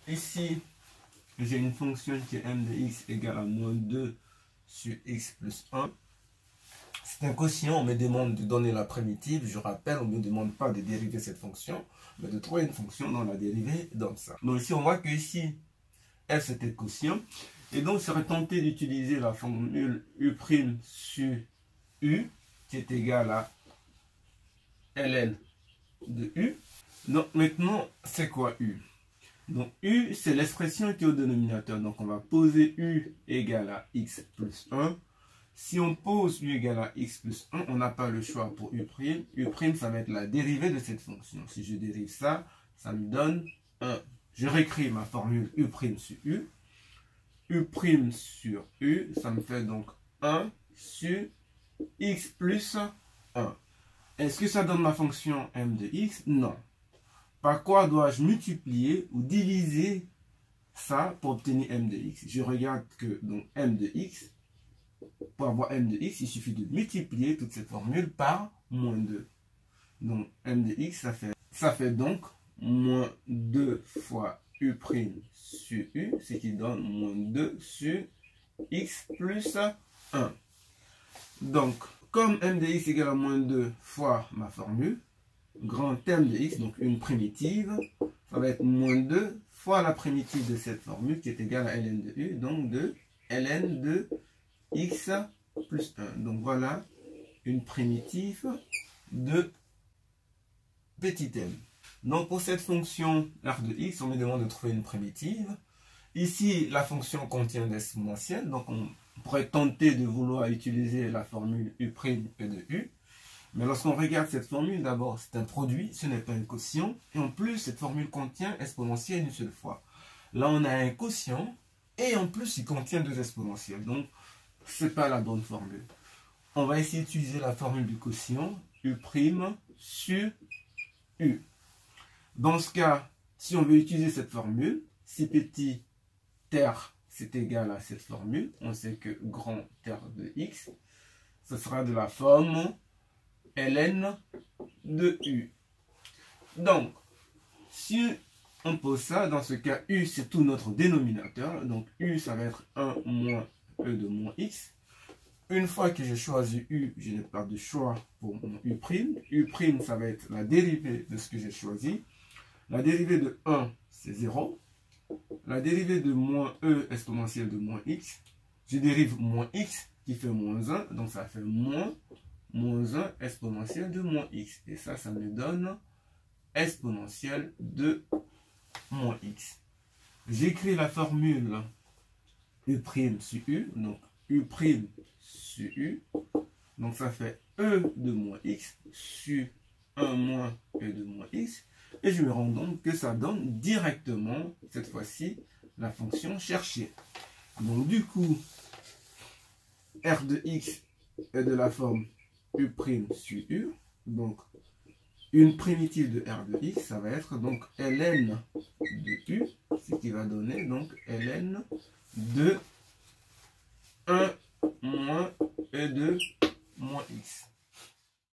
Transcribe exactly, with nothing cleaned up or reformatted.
ici, j'ai une fonction qui est m de x égale à moins deux sur x plus un. C'est un quotient, on me demande de donner la primitive. Je rappelle, on ne me demande pas de dériver cette fonction, mais de trouver une fonction dont la dérivée donne ça. Donc ici, on voit que ici, f c'était le quotient. Et donc, je serais tenté d'utiliser la formule u' sur u, qui est égale à ln de u. Donc maintenant, c'est quoi u? Donc u, c'est l'expression qui est au dénominateur. Donc on va poser u égale à x plus un. Si on pose u égale à x plus un, on n'a pas le choix pour u'. u', ça va être la dérivée de cette fonction. Si je dérive ça, ça me donne un. Je réécris ma formule u' sur u. u' sur u, ça me fait donc un sur x plus un. Est-ce que ça donne ma fonction m de x? Non. Par quoi dois-je multiplier ou diviser ça pour obtenir m de x? Je regarde que donc m de x, pour avoir m de x, il suffit de multiplier toute cette formule par moins deux. Donc m de x, ça fait, ça fait donc moins deux fois u' sur u, ce qui donne moins deux sur x plus un. Donc, comme m de x égale à moins deux fois ma formule, grand m de x, donc une primitive, ça va être moins deux fois la primitive de cette formule qui est égale à ln de u, donc de ln de x plus un. Donc voilà une primitive de petit m. Donc pour cette fonction r de x, on me demande de trouver une primitive. Ici, la fonction contient des exponentielles, donc on pourrait tenter de vouloir utiliser la formule u' et de u. Mais lorsqu'on regarde cette formule, d'abord, c'est un produit, ce n'est pas un quotient. Et en plus, cette formule contient exponentielle une seule fois. Là, on a un quotient et en plus, il contient deux exponentielles. Donc, ce n'est pas la bonne formule. On va essayer d'utiliser la formule du quotient, u' sur u. Dans ce cas, si on veut utiliser cette formule, si petit r c'est égal à cette formule, on sait que grand R de x, ce sera de la forme ln de u. Donc, si on pose ça, dans ce cas, u c'est tout notre dénominateur, donc u ça va être un moins e de moins x. Une fois que j'ai choisi u, je n'ai pas de choix pour mon u'. u' ça va être la dérivée de ce que j'ai choisi. La dérivée de un, c'est zéro. La dérivée de moins e exponentielle de moins x. Je dérive moins x qui fait moins un, donc ça fait moins moins un exponentielle de moins x. Et ça, ça me donne exponentielle de moins x. J'écris la formule u' sur u, donc u' sur u. Donc ça fait e de moins x sur un moins e de moins x. Et je me rends compte que ça donne directement, cette fois-ci, la fonction cherchée. Donc du coup, r de x est de la forme u' sur u. Donc une primitive de r de x, ça va être donc ln de u, ce qui va donner donc ln de un moins e de moins x.